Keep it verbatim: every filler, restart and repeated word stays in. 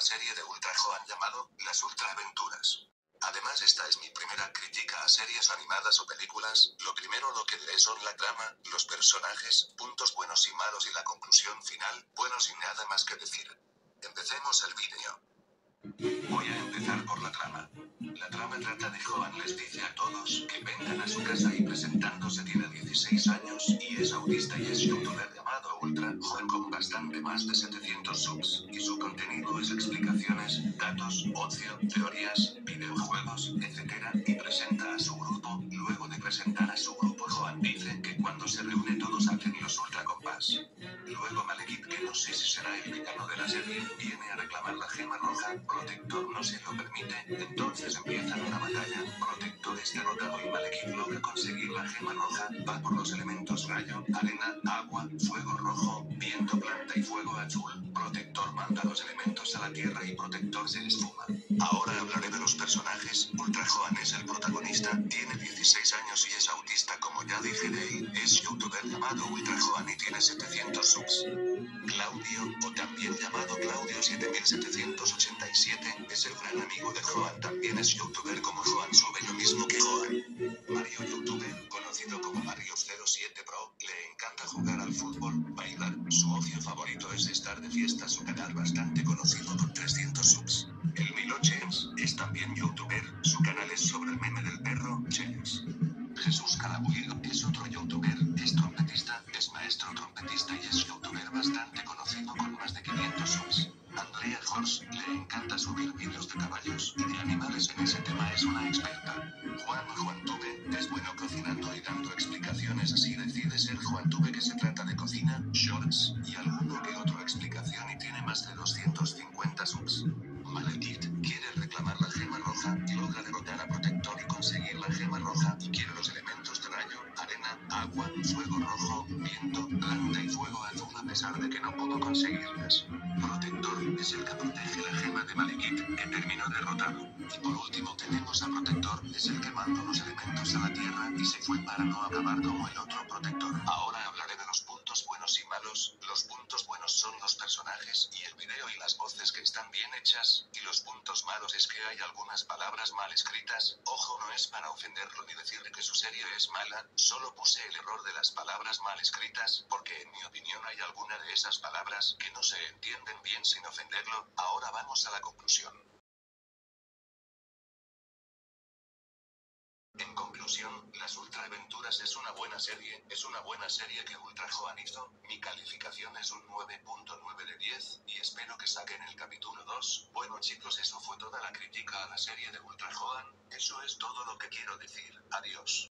serie de Ultra Joan llamado Las Ultra Aventuras. Además, esta es mi primera crítica a series animadas o películas. Lo primero lo que diré son la trama, los personajes, puntos buenos y malos y la conclusión final. Bueno, sin nada más que decir. Empecemos el vídeo. Voy a empezar por la trama. La trama trata de Joan les dice a todos que vengan a su casa y presentándose tiene dieciséis años y es autista y es youtuber llamado Ultra Joan con bastante más de setecientos subs y su contenido es explicaciones, datos, ocio, teorías, videojuegos, etcétera y presenta a su grupo. Luego de presentar a su grupo Joan dice que cuando se reúne todos hacen los Ultra Compás. Luego Malekith, que no sé si será el villano de la serie, viene a reclamar la gema roja. Protector no se lo permite, entonces empiezan una batalla. Protector es derrotado y Malekith logra conseguir la gema roja. Va por los elementos rayo, arena, agua, fuego rojo, viento, planta y fuego azul. Protector manda los elementos a la tierra y Protector se esfuma. Ahora hablaré de los personajes. Ultra Joan es el protagonista, tiene dieciséis años y es autista como ya dije de él. Es youtuber llamado Ultra Joan y tiene setecientos subs. Claudio, o también llamado Claudio siete mil setecientos ochenta y siete, es el gran amigo de Joan, también es youtuber como Joan, sube lo mismo que Joan. Mario youtuber, conocido como Mario cero siete Pro, le encanta jugar al fútbol, bailar, su ocio favorito es estar de fiesta, su canal bastante conocido con trescientos subs. El Milo James, es también youtuber, su canal es sobre el meme del perro, James. Jesús Carabuilo, es otro youtuber, es trompetista, es maestro trompetista y es youtuber bastante conocido con más de quinientos subs. Andrea Horst, le encanta subir vídeos de caballos y de animales, en ese tema es una experta. Juan Juantube, es bueno cocinando y dando explicaciones, así decide ser Juantube, que se trata de cocina, shorts y alguno que otro explicación y tiene más de doscientos cincuenta subs. Malekith, quiere reclamar la gema roja y logra derrotar a Protector y conseguir la gema roja y quiere los elementos de rayo, arena, agua, fuego rojo, viento, planta y fuego azul a pesar de que no pudo conseguirlas. Protector es el que protege la gema de Malekith, que terminó derrotado. Y por último tenemos a Protector, es el que mandó los elementos a la tierra y se fue para no acabar como el otro Protector. Ahora hablaré de los puntos buenos y malos. Los puntos buenos son los personajes y el video y las voces que están bien hechas, y los puntos malos es que hay algunas palabras mal escritas. Ojo, no es para ofenderlo ni decirle que su serie es mala, solo puse el error de las palabras mal escritas, porque en mi opinión hay alguna de esas palabras que no se entienden bien sin ofenderlo. Ahora vamos a la conclusión. En conclusión, Las Ultra Aventuras es una buena serie, es una buena serie que Ultra Joan hizo. Mi calificación es un nueve punto nueve de diez, y espero que saquen el capítulo dos. Bueno chicos, eso fue toda la crítica a la serie de Ultra Joan, eso es todo lo que quiero decir, adiós.